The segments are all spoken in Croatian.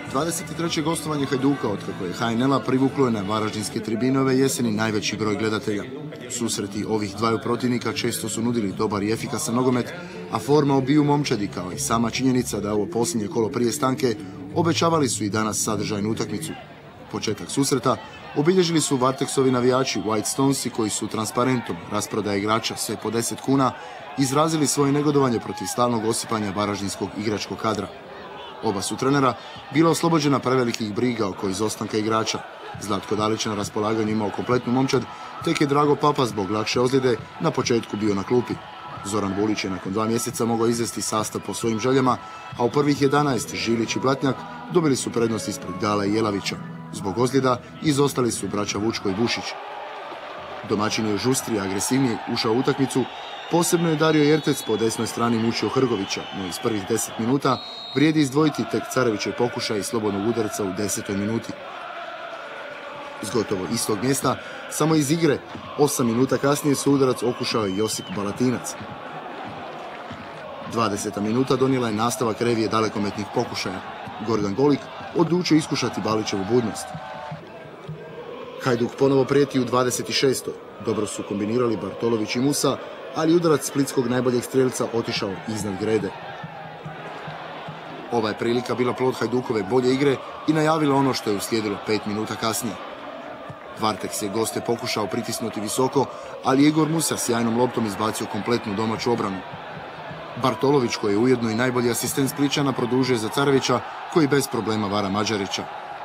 23. gostovanje Hajduka otkako je HNL-a privuklo je na varaždinske tribine ove jeseni najveći broj gledatelja. Susreti ovih dvaju protivnika često su nudili dobar i efikasan nogomet, a forma obiju momčadi kao i sama činjenica da ovo posljednje kolo prije stanke obećavali su i danas sadržajnu utakmicu. Početak susreta obilježili su Varteksovi navijači White Stonesi koji su transparentom rasprodaje igrača sve po 10 kuna izrazili svoje negodovanje protiv stalnog osipanja varaždinskog igračkog kadra. Oba su trenera bila oslobođena prevelikih briga oko izostanka igrača. Zlatko Dalić na raspolaganju imao kompletnu momčad, tek je Drago Papa zbog lakše ozljede na početku bio na klupi. Zoran Bulić je nakon 2 mjeseca mogao izvesti sastav po svojim željama, a u prvih 11 Žilić i Blatnjak dobili su prednost ispred Gala i Jelavića. Zbog ozljeda izostali su braća Vučko i Bušić. Domaćin je žustrije i agresivnije ušao u utakmicu, posebno je Dario Jertec po desnoj strani mučio Hrgovića, no iz prvih 10 minuta vrijedi izdvojiti tek Carevićev pokušaj slobodnog udarca u 10. minuti. S gotovo istog mjesta, samo iz igre, 8 minuta kasnije su udarac okušao i Josip Balatinac. 20. minuta donijela je nastavak revije dalekometnih pokušaja. Gordan Golik odlučio iskušati Balićevu budnost. Hajduk ponovo prijeti u 26. Dobro su kombinirali Bartolović i Musa, ali udarac splitskog najboljeg strelca otišao iznad grede. Ova je prilika bila plod Hajdukove bolje igre i najavila ono što je uslijedilo 5 minuta kasnije. Varteks je goste pokušao pritisnuti visoko, ali Igor Musa sjajnom loptom izbacio kompletnu domaću obranu. Bartolović, koji je ujedno i najbolji asistent Spličana, produžuje za Carevića, koji bez problema vara Mađarića.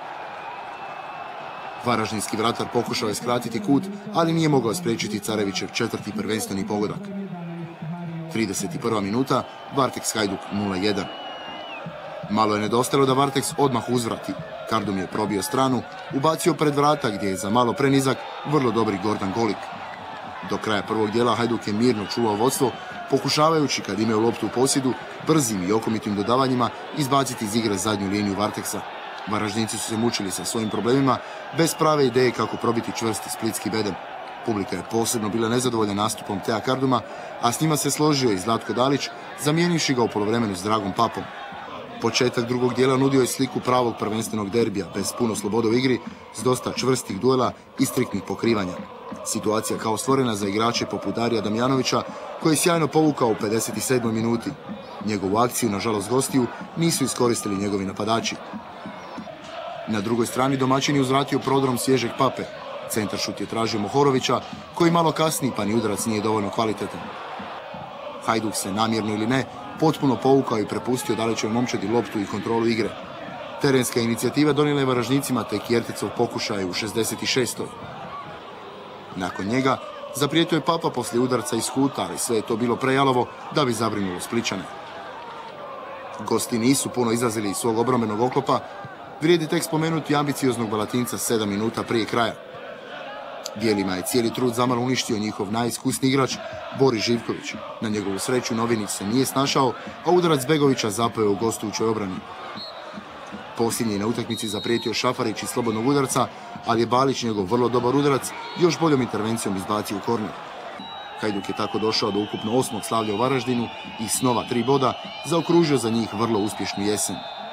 Varaždinski vratar pokušao je skratiti kut, ali nije mogao spriječiti Carevićev četvrti prvenstveni pogodak. 31. minuta, Varteks Hajduk 0:1. Malo je nedostajalo da Varteks odmah uzvrati. Kardum je probio stranu, ubacio pred vrata gdje je za malo prenizak vrlo dobri Gordan Golik. Do kraja prvog dijela Hajduk je mirno čuvao vodstvo, pokušavajući kad imaju loptu u posjedu, brzim i okomitim dodavanjima izbaciti iz igre zadnju liniju Varteksa. Varaždinci su se mučili sa svojim problemima, bez prave ideje kako probiti čvrsti splitski bedem. Publika je posebno bila nezadovoljna nastupom Tea Karduma, a s njima se složio i Zlatko Dalić, zamijenivši ga u poluvremenu s Dragom Papom. Početak drugog dijela nudio je sliku pravog prvenstvenog derbija, bez puno slobode u igri, s dosta čvrstih duela i striktnih pokrivanja. Situacija kao stvorena za igrače poput Darija Damjanovića, koji je sjajno povukao u 57. minuti. Njegovu akciju, nažalost gostiju, nisu iskoristili njegovi napadači. Na drugoj strani domaćin je uzvratio prodrom svježeg Pape. Centaršut je tražio Mohorovića, koji malo kasniji, pa ni udarac nije dovoljno kvalitetan. Hajduk se, namjerno ili ne, potpuno povukao i prepustio Dalićevoj momčadi loptu i kontrolu igre. Terenska inicijativa donijela je Varaždincima tek Jertecov pokušaj u 66. Nakon njega zaprijetio je Papa poslije udarca iz kuta, ali sve je to bilo prejalovo da bi zabrinulo Spličane. Gosti nisu puno izlazili iz svog obrambenog oklopa, vrijedi tek spomenuti ambicioznog Balatinca 7 minuta prije kraja. Bijelima je cijeli trud zamalo uništio njihov najiskusniji igrač Boris Živković. Na njegovu sreću Novinić se nije snašao, a udarac Begovića zapeo u gostujućoj obrani. Posljednji na utakmici zaprijetio Šafarić iz slobodnog udarca, ali je Balić njegov vrlo dobar udarac još boljom intervencijom izbacio u korner. Hajduk je tako došao do ukupno 8. slavlja u Varaždinu i s nova 3 boda zaokružio za njih vrlo uspješnu jesen.